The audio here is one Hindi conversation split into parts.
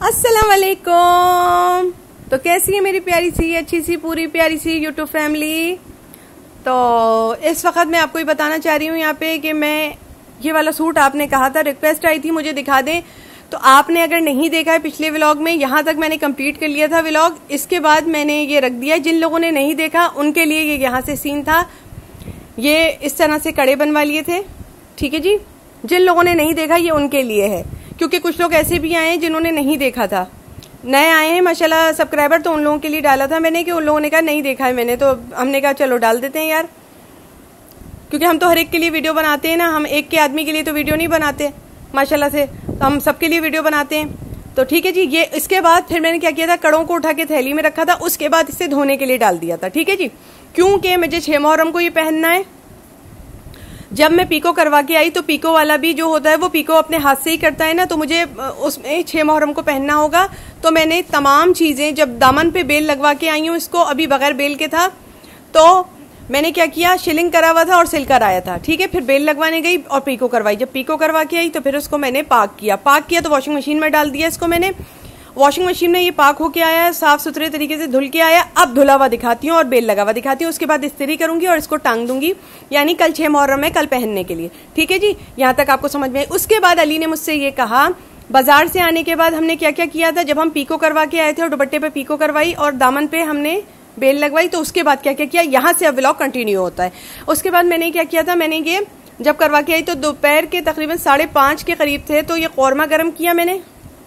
अस्सलाम वालेकुम। तो कैसी है मेरी प्यारी सी अच्छी सी पूरी प्यारी सी यूट्यूब फैमिली। तो इस वक्त मैं आपको ये बताना चाह रही हूँ यहाँ पे कि मैं ये वाला सूट आपने कहा था, रिक्वेस्ट आई थी मुझे दिखा दें, तो आपने अगर नहीं देखा है पिछले व्लॉग में, यहाँ तक मैंने कंप्लीट कर लिया था व्लॉग, इसके बाद मैंने ये रख दिया। जिन लोगों ने नहीं देखा उनके लिए ये यहाँ से सीन था, ये इस तरह से कड़े बनवा लिए थे, ठीक है जी। जिन लोगों ने नहीं देखा ये उनके लिए है, क्योंकि कुछ लोग ऐसे भी आए हैं जिन्होंने नहीं देखा था, नए आए हैं माशाल्लाह सब्सक्राइबर, तो उन लोगों के लिए डाला था मैंने कि उन लोगों ने कहा नहीं देखा है मैंने, तो हमने कहा चलो डाल देते हैं यार, क्योंकि हम तो हर एक के लिए वीडियो बनाते हैं ना, हम एक के आदमी के लिए तो वीडियो नहीं बनाते माशाल्लाह से, तो हम सबके लिए वीडियो बनाते हैं। तो ठीक है जी। ये इसके बाद फिर मैंने क्या किया था, कड़ों को उठा के थैली में रखा था, उसके बाद इसे धोने के लिए डाल दिया था, ठीक है जी। क्योंकि मुझे 6 मुहर्रम को ये पहनना है। जब मैं पीको करवा के आई तो पीको वाला भी जो होता है वो पीको अपने हाथ से ही करता है ना, तो मुझे उसमें 6 मुहर्रम को पहनना होगा। तो मैंने तमाम चीजें, जब दामन पे बेल लगवा के आई हूँ, इसको अभी बगैर बेल के था, तो मैंने क्या किया, शिलिंग करा हुआ था और सिल्कर आया था, ठीक है। फिर बेल लगवाने गई और पीको करवाई। जब पीको करवा के आई तो फिर उसको मैंने पाक किया तो वॉशिंग मशीन में डाल दिया इसको मैंने। वॉशिंग मशीन में ये पाक होके आया है, साफ सुथरे तरीके से धुल के आया। अब धुला हुआ दिखाती हूँ और बेल लगा हुआ दिखाती हूँ, उसके बाद इस्त्री करूंगी और इसको टांग दूंगी, यानी कल 6 मुहर्रम है, कल पहनने के लिए, ठीक है जी। यहाँ तक आपको समझ में आई। उसके बाद अली ने मुझसे ये कहा, बाजार से आने के बाद हमने क्या क्या किया था, जब हम पीको करवा के आए थे और दुपट्टे पे पीको करवाई और दामन पे हमने बेल लगवाई, तो उसके बाद क्या क्या किया, यहाँ से अब व्लॉग कंटिन्यू होता है। उसके बाद मैंने क्या किया था, मैंने ये जब करवा के आई तो दोपहर के तकरीबन 5:30 के करीब थे, तो ये कौरमा गर्म किया मैंने,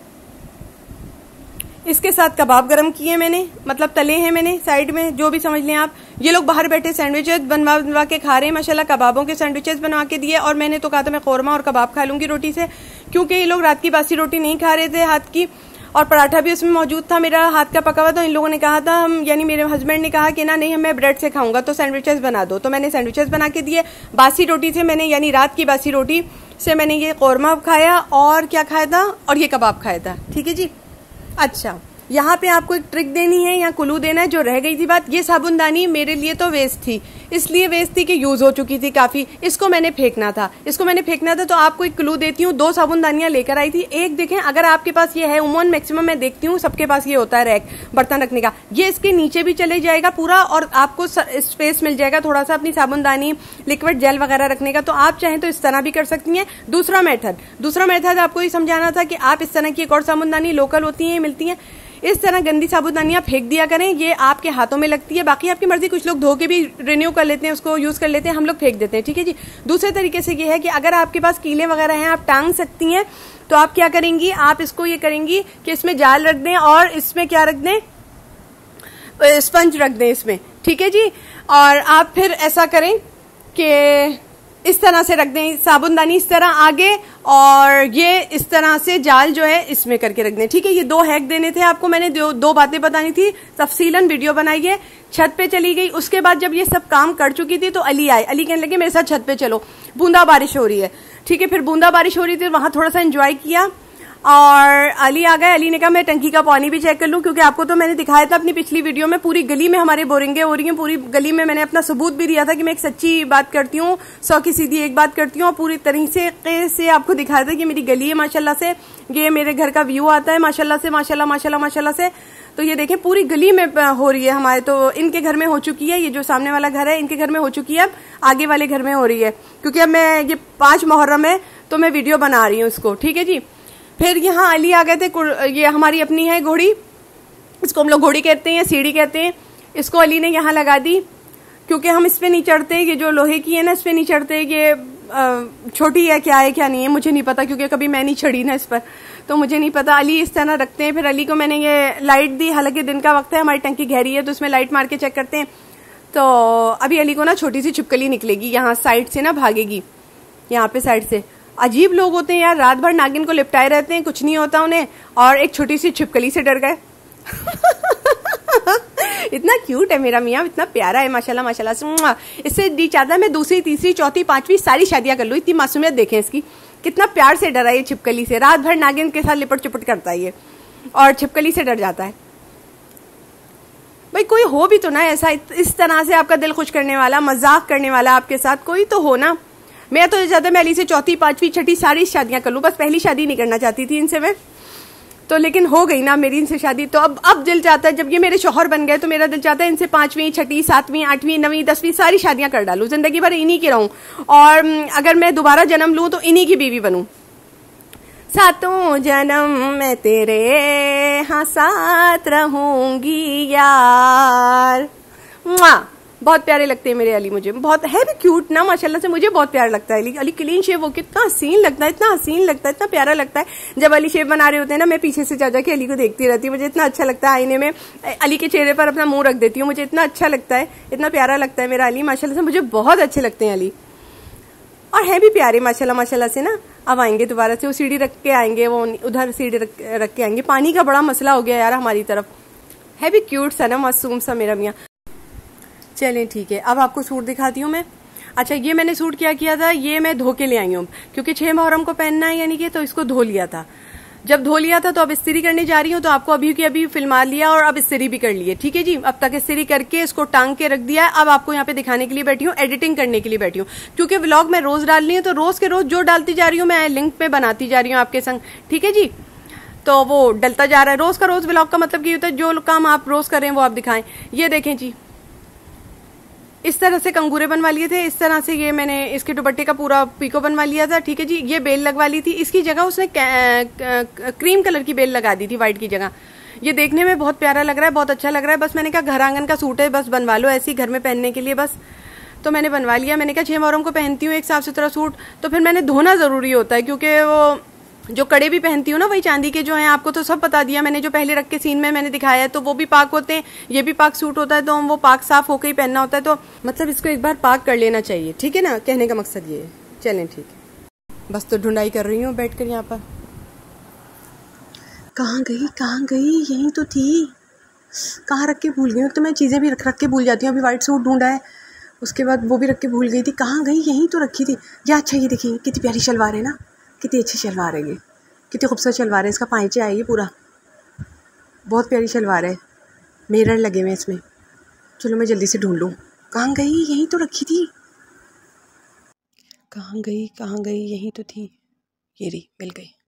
इसके साथ कबाब गरम किए मैंने, मतलब तले हैं मैंने साइड में, जो भी समझ लें आप। ये लोग बाहर बैठे सैंडविचेस बनवा के खा रहे हैं माशाल्लाह, कबाबों के सैंडविचेस बनवा के दिए, और मैंने तो कहा था मैं कौरमा और कबाब खा लूंगी रोटी से, क्योंकि ये लोग रात की बासी रोटी नहीं खा रहे थे हाथ की, और पराठा भी उसमें मौजूद था मेरा हाथ का पका हुआ। तो इन लोगों ने कहा था, हम यानी मेरे हस्बैंड ने कहा कि ना नहीं मैं ब्रेड से खाऊंगा, तो सैंडविचेस बना दो, तो मैंने सैंडविचेस बना के दिए। बासी रोटी से मैंने, यानी रात की बासी रोटी से मैंने ये कौरमा खाया, और क्या खाया था, और ये कबाब खाया था, ठीक है जी। अच्छा, यहाँ पे आपको एक ट्रिक देनी है या कुलू देना है, जो रह गई थी बात। ये साबुनदानी मेरे लिए तो वेस्ट थी, इसलिए वेस्ट थी कि यूज हो चुकी थी काफी, इसको मैंने फेंकना था, तो आपको एक क्लू देती हूँ। 2 साबुनदानियां लेकर आई थी, एक देखें अगर आपके पास ये है, उमूमन मैक्सिमम मैं देखती हूँ सबके पास ये होता है रैक बर्तन रखने का, ये इसके नीचे भी चले जाएगा पूरा, और आपको स्पेस मिल जाएगा थोड़ा सा अपनी साबुनदानी लिक्विड जेल वगैरह रखने का। तो आप चाहें तो इस तरह भी कर सकती हैं। दूसरा मेथड आपको ये समझाना था कि आप इस तरह की एक और साबुनदानी लोकल होती है, मिलती है, इस तरह गंदी साबुनदानियां फेंक दिया करें, ये आपके हाथों में लगती है, बाकी आपकी मर्जी, कुछ लोग धो के भी रिन्यू कर लेते हैं, उसको यूज कर लेते हैं, हम लोग फेंक देते हैं, ठीक है जी। दूसरे तरीके से ये है कि अगर आपके पास कीले वगैरह हैं, आप टांग सकती हैं, तो आप क्या करेंगी, आप इसको ये करेंगी कि इसमें जाल रख दें और इसमें क्या रख दें, स्पंज रख दें इसमें, ठीक है जी। और आप फिर ऐसा करें कि इस तरह से रख दें साबुनदानी इस तरह आगे, और ये इस तरह से जाल जो है इसमें करके रख दें, ठीक है। ये 2 हैक देने थे आपको मैंने, 2 बातें बतानी थी, तफसीलन वीडियो बनाई है। छत पे चली गई, उसके बाद जब ये सब काम कर चुकी थी तो अली आए, अली कहने लगे मेरे साथ छत पे चलो, बूंदा बारिश हो रही है, ठीक है। फिर बूंदा बारिश हो रही थी, वहां थोड़ा सा एंजॉय किया, और अली आ गए। अली ने कहा मैं टंकी का पानी भी चेक कर लूं, क्योंकि आपको तो मैंने दिखाया था अपनी पिछली वीडियो में, पूरी गली में हमारे बोरिंगे हो रही हैं, पूरी गली में मैंने अपना सबूत भी दिया था कि मैं एक सच्ची बात करती हूँ, 100 की सीधी एक बात करती हूँ, और पूरी तरीके से आपको दिखाया था कि मेरी गली है माशाल्लाह से, ये मेरे घर का व्यू आता है माशाल्लाह से, माशाल्लाह से। तो ये देखें पूरी गली में हो रही है हमारे, तो इनके घर में हो चुकी है, ये जो सामने वाला घर है इनके घर में हो चुकी है, अब आगे वाले घर में हो रही है, क्योंकि अब मैं ये 5 मुहर्रम है तो मैं वीडियो बना रही हूँ इसको, ठीक है जी। फिर यहाँ अली आ गए थे, ये हमारी अपनी है घोड़ी, इसको हम लोग घोड़ी कहते हैं या सीढ़ी कहते हैं, इसको अली ने यहाँ लगा दी, क्योंकि हम इस पे नहीं चढ़ते, ये जो लोहे की है ना इस पे नहीं चढ़ते, ये छोटी है क्या नहीं है मुझे नहीं पता, क्योंकि कभी मैं नहीं चढ़ी ना इस पर, तो मुझे नहीं पता। अली इस तरह रखते हैं। फिर अली को मैंने ये लाइट दी, हालांकि दिन का वक्त है, हमारी टंकी गहरी है तो उसमें लाइट मार के चेक करते हैं। तो अभी अली को ना छोटी सी छिपकली निकलेगी, यहाँ साइड से ना भागेगी, यहाँ पे साइड से। अजीब लोग होते हैं यार, रात भर नागिन को लिपटाए रहते हैं, कुछ नहीं होता उन्हें, और एक छोटी सी छिपकली से डर गए। इतना क्यूट है मेरा मियाँ, इतना प्यारा है माशाल्लाह से। इससे दी चाहता है मैं 2री, 3री, 4ठी, 5वीं सारी शादियां कर लूं, इतनी मासूमियत देखें इसकी, कितना प्यार से डरा ये छिपकली से, रात भर नागिन के साथ लिपट चिपट करता है ये, और छिपकली से डर जाता है। भाई कोई हो भी तो ना ऐसा, इस तरह से आपका दिल खुश करने वाला, मजाक करने वाला आपके साथ, कोई तो हो ना। मैं तो ज्यादा मैं अली से 4ठी, 5वीं, 6ठी सारी शादियां कर लूं, बस पहली शादी नहीं करना चाहती थी इनसे मैं। तो लेकिन हो गई ना मेरी इनसे शादी, तो अब दिल चाहता है, जब ये मेरे शौहर बन गए तो मेरा दिल चाहता है इनसे 5वीं 6वीं 7वीं 8वीं 9वीं 10वीं सारी शादियां कर डालूं, जिंदगी भर इन्हीं की रहूं, और अगर मैं दोबारा जन्म लूं तो इन्हीं की बीवी बनूं। सातों जन्म मैं तेरे हाँ साथ रहूंगी यार। बहुत प्यारे लगते हैं मेरे अली, मुझे बहुत है भी क्यूट ना माशाल्लाह से, मुझे बहुत प्यारा लगता है अली क्लीन शेव, वो कितना हसीन लगता है, इतना हसीन लगता है, इतना प्यारा लगता है। जब अली शेव बना रहे होते हैं ना, मैं पीछे से जा के अली को देखती रहती हूँ, मुझे इतना अच्छा लगता है। आईने में अली के चेहरे पर अपना मुंह रख देती हूँ, मुझे इतना अच्छा लगता है, इतना प्यारा लगता है मेरा अली माशाल्लाह से, मुझे बहुत अच्छे लगते हैं अली, और है भी प्यारे माशाल्लाह से ना। अब आएंगे दोबारा से, वो सीढ़ी रख के आएंगे, वो उधर सीढ़ी रख के आएंगे। पानी का बड़ा मसला हो गया यार हमारी तरफ, है भी क्यूट सा ना, मासूम सा मेरा मियाँ। चलें ठीक है, अब आपको सूट दिखाती हूँ मैं। अच्छा, ये मैंने सूट क्या किया था, ये मैं धो के ले आई हूँ, क्योंकि 6 मुहर्रम को पहनना है यानी कि, तो इसको धो लिया था। जब धो लिया था तो अब इस्त्री करने जा रही हूँ, तो आपको अभी की अभी फिल्मा लिया और अब इस्त्री भी कर लिए। ठीक है जी, अब तक इस्त्री करके इसको टांग के रख दिया है। अब आपको यहाँ पे दिखाने के लिए बैठी हूँ, एडिटिंग करने के लिए बैठी हूँ, क्योंकि व्लॉग मैं रोज डाल रही हूँ, तो रोज के रोज जो डालती जा रही हूँ मैं लिंक पे बनाती जा रही हूँ आपके संग। ठीक है जी, तो वो डलता जा रहा है रोज का रोज। व्लॉग का मतलब ये होता है जो काम आप रोज कर रहे हैं वो आप दिखाएं। ये देखें जी, इस तरह से कंगूरे बनवा लिए थे, इस तरह से ये मैंने इसके दुपट्टे का पूरा पीको बनवा लिया था। ठीक है जी, ये बेल लगवा ली थी, इसकी जगह उसने क्रीम कलर की बेल लगा दी थी व्हाइट की जगह। ये देखने में बहुत प्यारा लग रहा है, बहुत अच्छा लग रहा है। बस मैंने कहा घर आंगन का सूट है, बस बनवा लो ऐसे ही घर में पहनने के लिए बस, तो मैंने बनवा लिया। मैंने कहा 6 मुहर्रम को पहनती हूँ एक साफ सुथरा सूट, तो फिर मैंने धोना जरूरी होता है, क्योंकि वो जो कड़े भी पहनती हूँ ना वही चांदी के जो हैं, आपको तो सब बता दिया मैंने, जो पहले रख के सीन में मैंने दिखाया है, तो वो भी पाक होते हैं, ये भी पाक सूट होता है, तो वो पाक साफ होकर ही पहनना होता है, तो मतलब इसको एक बार पाक कर लेना चाहिए। ठीक है ना, कहने का मकसद ये है। चलें ठीक है, बस तो ढूंढाई कर रही हूँ बैठ कर यहाँ पर। कहाँ गई, यहीं तो थी, कहाँ रख के भूल गई। तो मैं चीज़ें भी रख के भूल जाती हूँ। अभी व्हाइट सूट ढूंढा है, उसके बाद वो भी रख के भूल गई थी, कहाँ गई, यहीं तो रखी थी। या अच्छा, ये देखिए कितनी प्यारी शलवार है ना, कितनी अच्छी शलवार है ये, कितनी खूबसूरत शलवार है। इसका पाइचा है ये पूरा, बहुत प्यारी शलवार है, मिरर लगे हुए इसमें। चलो मैं जल्दी से ढूंढ लूँ, कहाँ गई, यहीं तो रखी थी, कहाँ गई, यहीं तो थी, ये रही, मिल गई।